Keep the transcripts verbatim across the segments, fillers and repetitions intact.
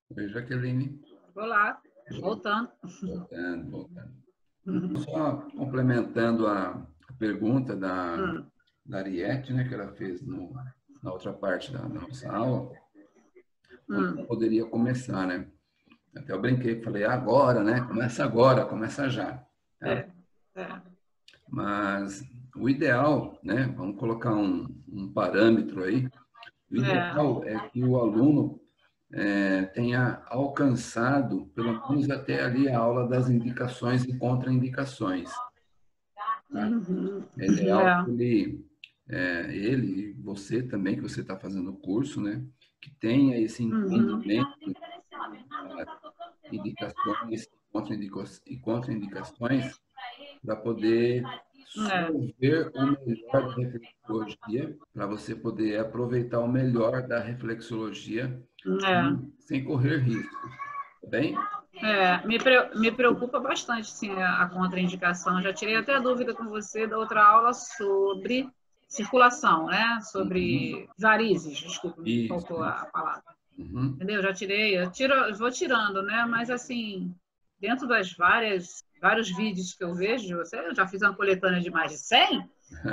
Oi, Jaqueline. Olá, voltando. Voltando, voltando. Só complementando a, a pergunta da, Hum, da Ariete, né, que ela fez no, na outra parte da nossa aula, quando ela hum, poderia começar, né? Até eu brinquei, falei, agora, né? Começa agora, começa já. Tá? é, é, Mas o ideal, né? Vamos colocar um, um parâmetro aí. O é. ideal é que o aluno é, tenha alcançado, pelo menos até ali, a aula das indicações e contraindicações. Tá? Uhum, É ideal que é, ele, é, ele e você também, que você está fazendo o curso, né? Que tenha esse uhum, entendimento das indicações e contraindicações para poder é, sorver o melhor da reflexologia, para você poder aproveitar o melhor da reflexologia é. sem, sem correr riscos, tá bem? É, me, pre- me preocupa bastante, sim, a, a contraindicação. Já tirei até dúvida com você da outra aula sobre circulação, né? Uhum. Sobre varizes, desculpa, me Isso, faltou isso. a palavra. Uhum. Entendeu? Já tirei, eu tiro, eu vou tirando, né? Mas assim, dentro das várias vários vídeos que eu vejo, você, eu já fiz uma coletânea de mais de cem.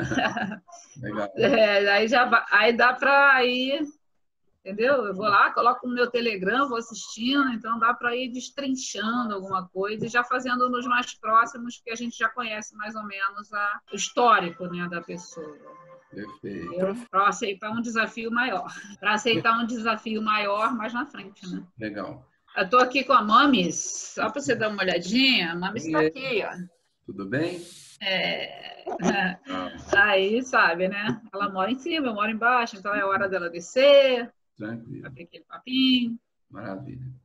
Legal. É, aí já va- aí dá para ir, entendeu? Eu vou lá, coloco no meu Telegram, vou assistindo, então dá para ir destrinchando alguma coisa e já fazendo nos mais próximos, que a gente já conhece mais ou menos a, o histórico, né, da pessoa. Perfeito. Entendeu? Para aceitar um desafio maior. Para aceitar um desafio maior mais na frente, né? Legal. Eu estou aqui com a Mamis, só para você dar uma olhadinha. A Mamis está Oiê, aqui, ó. tudo bem? É... Ah, Aí, sabe, né? Ela mora em cima, eu moro embaixo, então é hora dela descer, para tranquilo. ter aquele papinho. Maravilha.